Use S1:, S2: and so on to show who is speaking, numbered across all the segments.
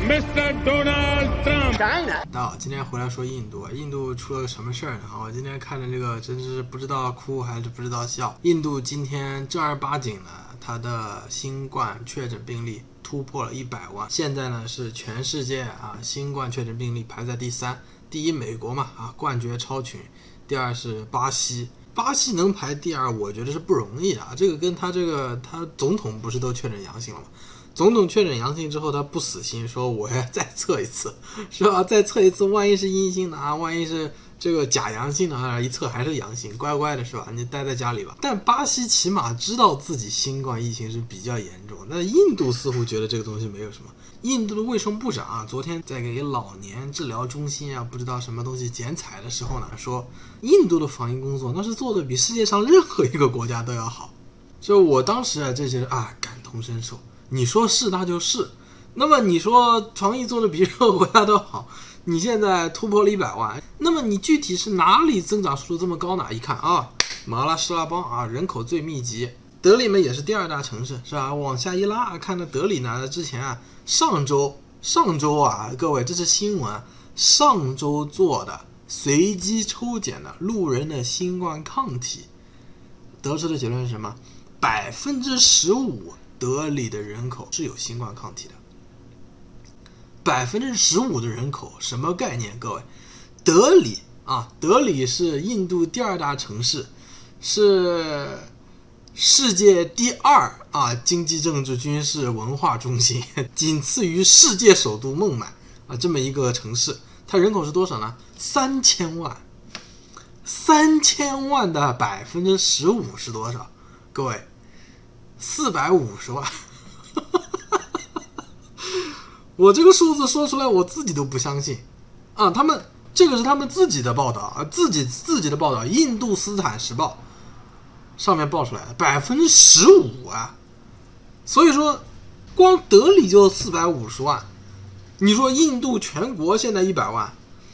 S1: Mr. Donald Trump。
S2: 大家好，今天回来说印度。印度出了个什么事儿呢？我今天看着这个真是不知道哭还是不知道笑。印度今天正儿八经的，它的新冠确诊病例突破了100万，现在呢是全世界新冠确诊病例排在第3，第一美国嘛冠绝超群，第二是巴西。巴西能排第2，我觉得是不容易啊。这个跟他总统不是都确诊阳性了吗？总统确诊阳性之后，他不死心，说我要再测一次，是吧？再测一次，万一是阴性的万一是这个假阳性的一测还是阳性，乖乖的是吧？你待在家里吧。但巴西起码知道自己新冠疫情是比较严重，那印度似乎觉得这个东西没有什么。印度的卫生部长昨天在给老年治疗中心不知道什么东西剪彩的时候呢，说印度的防疫工作那是做的比世界上任何一个国家都要好。就我当时就觉得感同身受。你说是那就是，那么你说防疫做的比任何国家都好，你现在突破了100万，那么你具体是哪里增长速度这么高呢？一看马拉施拉邦人口最密集，德里嘛也是第2大城市，是吧？往下一拉，看到德里呢之前上周各位这是新闻，上周做的随机抽检的路人的新冠抗体，得出的结论是什么？15%德里的人口是有新冠抗体的。15%的人口什么概念？各位，德里是印度第2大城市，是世界第2经济政治军事文化中心，仅次于世界首都孟买这么一个城市。它人口是多少呢？3000万。3000万的15%是多少？各位，450万。我这个数字说出来我自己都不相信他们这个是他们自己的报道自己的报道，印度斯坦时报上面报出来的15%所以说光德里就450万，你说印度全国现在100万，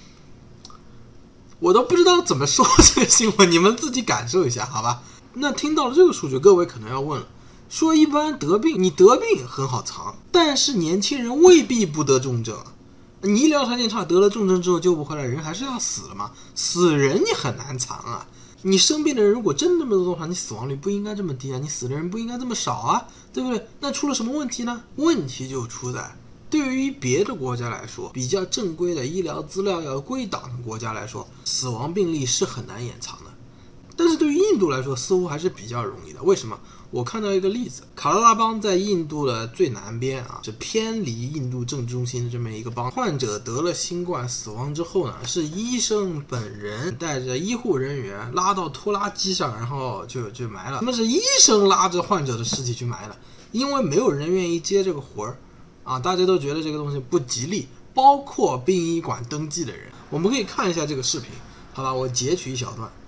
S2: 我都不知道怎么说这个新闻，你们自己感受一下好吧。那听到了这个数据，各位可能要问了，说一般你得病很好藏，但是年轻人未必不得重症，你医疗条件差，得了重症之后救不回来，人还是要死了嘛。死人你很难藏你生病的人如果真那么多的话，你死亡率不应该这么低你死的人不应该这么少对不对？那出了什么问题呢？问题就出在对于别的国家来说，比较正规的医疗资料要归档的国家来说，死亡病例是很难掩藏的。但是对于印度来说似乎还是比较容易的。为什么？我看到一个例子，卡拉拉邦在印度的最南边是偏离印度政治中心的这么一个邦。患者得了新冠死亡之后呢，是医生本人带着医护人员拉到拖拉机上，然后就埋了。那是医生拉着患者的尸体去埋了，因为没有人愿意接这个活儿大家都觉得这个东西不吉利，包括殡仪馆登记的人。我们可以看一下这个视频，好吧？我截取一小段。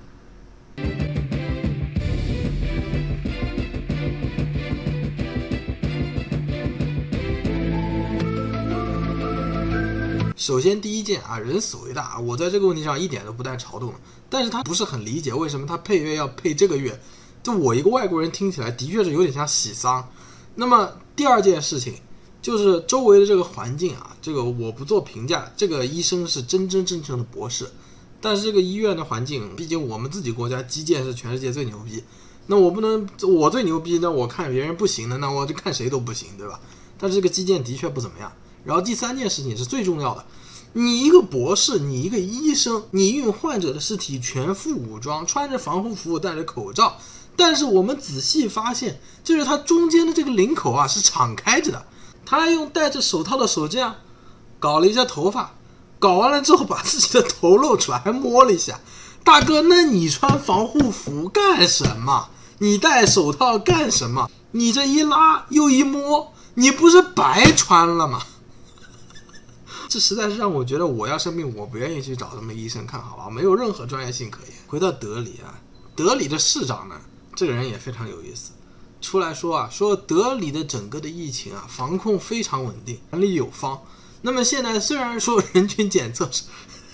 S2: 首先第一件人死为大，我在这个问题上一点都不带嘲动，但是他不是很理解为什么他配乐要配这个乐，就我一个外国人听起来的确是有点像喜丧。那么第2件事情就是周围的这个环境这个我不做评价，这个医生是真正的博士，但是这个医院的环境，毕竟我们自己国家基建是全世界最牛逼，那我不能我最牛逼，那我看别人不行的，那我就看谁都不行，对吧？但是这个基建的确不怎么样。然后第3件事情是最重要的，你一个博士，你一个医生，你运患者的尸体全副武装，穿着防护服，戴着口罩，但是我们仔细发现，就是它中间的这个领口是敞开着的，他还用戴着手套的手这样搞了一下头发，搞完了之后把自己的头露出来，还摸了一下。大哥，那你穿防护服干什么？你戴手套干什么？你这一拉又一摸，你不是白穿了吗？这实在是让我觉得，我要生病我不愿意去找什么医生看，好吧？没有任何专业性可言。回到德里德里的市长呢，这个人也非常有意思，出来说说德里的整个的疫情防控非常稳定，管理有方。那么现在虽然说人均检测是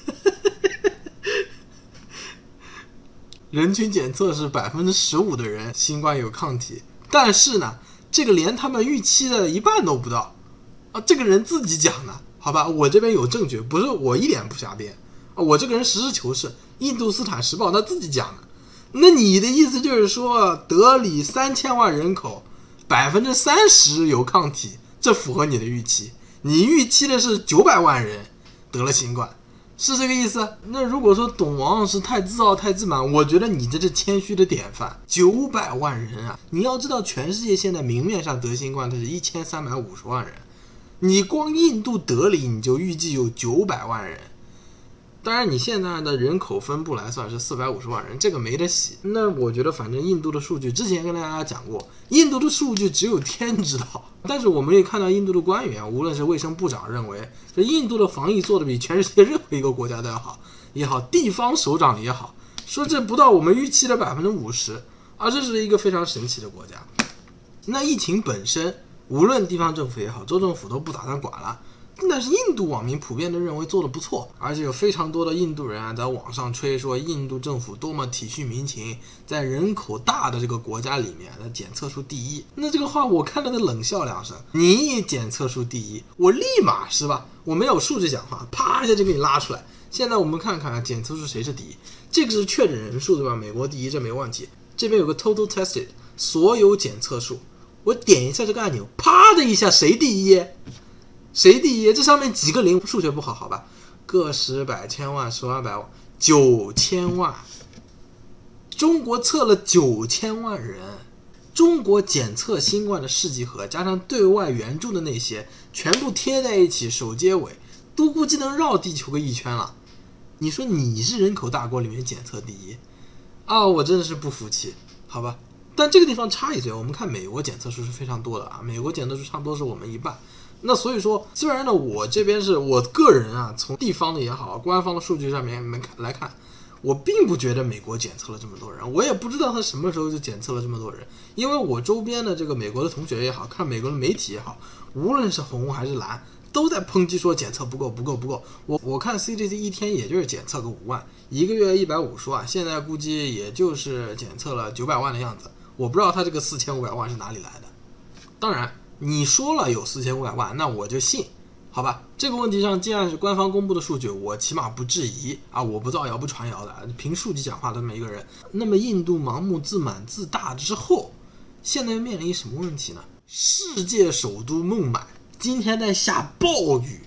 S2: 人均检测是15%的人新冠有抗体，但是呢，这个连他们预期的一半都不到啊，这个人自己讲的，好吧，我这边有证据，不是我一点不瞎编啊，我这个人实事求是。印度斯坦时报他自己讲的，那你的意思就是说，德里3000万人口，30%有抗体，这符合你的预期？你预期的是900万人得了新冠，是这个意思？那如果说董王是太自傲太自满，我觉得你这是谦虚的典范。900万人啊！你要知道，全世界现在明面上得新冠的是1350万人，你光印度德里你就预计有900万人。当然，你现在的人口分布来算是450万人，这个没得洗。那我觉得，反正印度的数据之前跟大家讲过，印度的数据只有天知道。但是我们也看到印度的官员，无论是卫生部长认为，这印度的防疫做得比全世界任何一个国家都要好，也好，地方首长也好，说这不到我们预期的50%，而这是一个非常神奇的国家。那疫情本身，无论地方政府也好，州政府都不打算管了。但是印度网民普遍的认为做得不错，而且有非常多的印度人啊在网上吹说印度政府多么体恤民情，在人口大的这个国家里面的检测数第一。那这个话我看了都冷笑2声，你检测数第一，我立马是吧？我没有数据讲话，啪一下就给你拉出来。现在我们看看检测数谁是第一，这个是确诊人数对吧？美国第一，这没问题。这边有个 total tested 所有检测数，我点一下这个按钮，啪的一下谁第一？谁第一？这上面几个零，数学不好，好吧？个十百千万十万百万9000万，中国测了9000万人，中国检测新冠的试剂盒加上对外援助的那些，全部贴在一起，首接尾，都估计能绕地球个1圈了。你说你是人口大国里面检测第一啊？我真的是不服气，好吧？但这个地方插一嘴，我们看美国检测数是非常多的啊，美国检测数差不多是我们1半。那所以说，虽然呢，我这边是我个人啊，从地方的也好，官方的数据上面来看，我并不觉得美国检测了这么多人，我也不知道他什么时候就检测了这么多人，因为我周边的这个美国的同学也好，看美国的媒体也好，无论是红还是蓝，都在抨击说检测不够。我看 CDC 一天也就是检测个5万，一个月150万，现在估计也就是检测了900万的样子，我不知道他这个4500万是哪里来的。当然你说了有4500万，那我就信，好吧？这个问题上既然是官方公布的数据，我起码不质疑啊，我不造谣不传谣的，凭数据讲话的每一个人。那么印度盲目自满自大之后，现在面临什么问题呢？世界首都孟买今天在下暴雨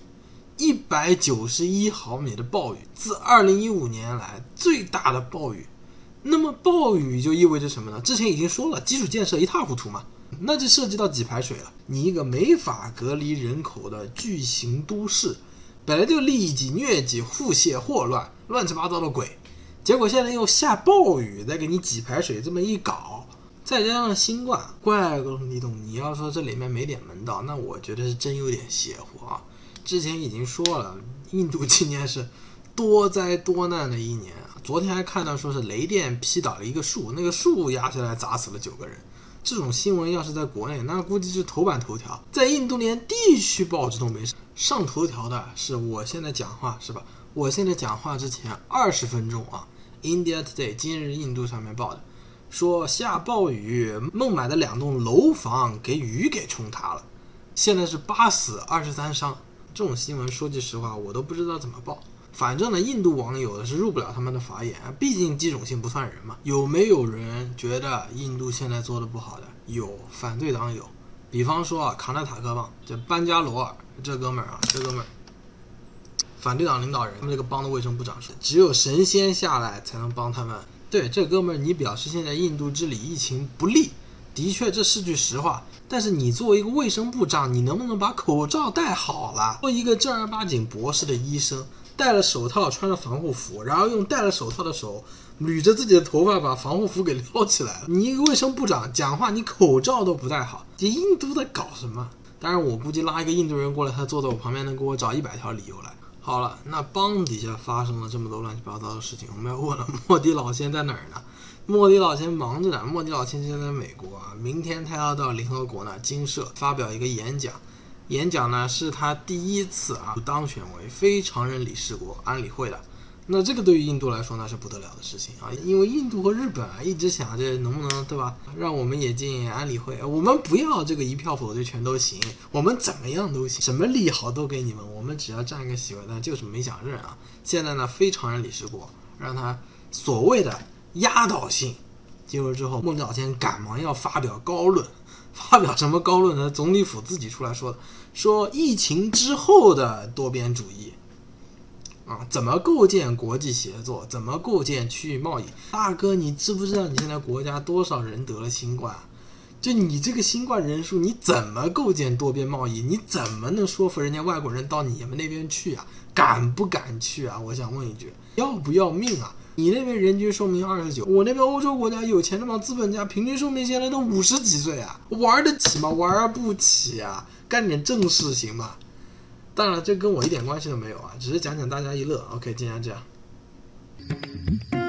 S2: ，191毫米的暴雨，自2015年来最大的暴雨。那么暴雨就意味着什么呢？之前已经说了，基础建设一塌糊涂嘛。那就涉及到挤排水了。你一个没法隔离人口的巨型都市，本来就痢疾、疟疾、腹泻、霍乱，乱七八糟的鬼，结果现在又下暴雨，再给你挤排水，这么一搞，再加上新冠，怪不你懂。你要说这里面没点门道，那我觉得是真有点邪乎啊。之前已经说了，印度今年是多灾多难的一年啊。昨天还看到说是雷电劈倒了一个树，那个树压下来砸死了9个人。这种新闻要是在国内，那估计是头版头条。在印度连地区报纸都没上头条的，是我现在讲话是吧？我现在讲话之前20分钟啊 ，India Today 今日印度上面报的，说下暴雨，孟买的2栋楼房给雨给冲塌了，现在是8死23伤。这种新闻说句实话，我都不知道怎么报。反正呢，印度网友的是入不了他们的法眼，毕竟基种姓不算人嘛。有没有人觉得印度现在做的不好的？有，反对党有。比方说啊，卡纳塔克邦这班加罗尔这哥们儿，反对党领导人，他们这个邦的卫生部长说，只有神仙下来才能帮他们。对，这哥们儿，你表示现在印度治理疫情不利，的确这是句实话。但是你作为一个卫生部长，你能不能把口罩戴好了？做一个正儿八经博士的医生，戴了手套，穿着防护服，然后用戴了手套的手捋着自己的头发，把防护服给撩起来了。你一个卫生部长讲话，你口罩都不戴好，这印度在搞什么？当然，我估计拉一个印度人过来，他坐在我旁边能给我找100条理由来。好了，那邦底下发生了这么多乱七八糟的事情，我们要问了，莫迪老先在哪儿呢？莫迪老先忙着呢，莫迪老先现在在美国啊，明天他要到联合国呢金社发表一个演讲。演讲呢是他第一次啊当选为非常任理事国安理会的， 那这个对于印度来说那是不得了的事情啊，因为印度和日本一直想着能不能对吧，让我们也进安理会，我们不要这个一票否决权都行，我们怎么样都行，什么利好都给你们，我们只要占一个席位，但就是没想认啊。现在呢，非常任理事国让他所谓的压倒性进入之后，孟早先赶忙要发表高论，发表什么高论呢？总理府自己出来说的，说疫情之后的多边主义。怎么构建国际协作？怎么构建区域贸易？大哥，你知不知道你现在国家多少人得了新冠？就你这个新冠人数，你怎么构建多边贸易？你怎么能说服人家外国人到你们那边去啊？敢不敢去啊？我想问一句，要不要命啊？你那边人均寿命29，我那边欧洲国家有钱的嘛，资本家平均寿命现在都50几岁啊，玩得起吗？玩不起啊！干点正事行吗？当然这跟我一点关系都没有啊，只是讲讲大家一乐。OK，今天这样。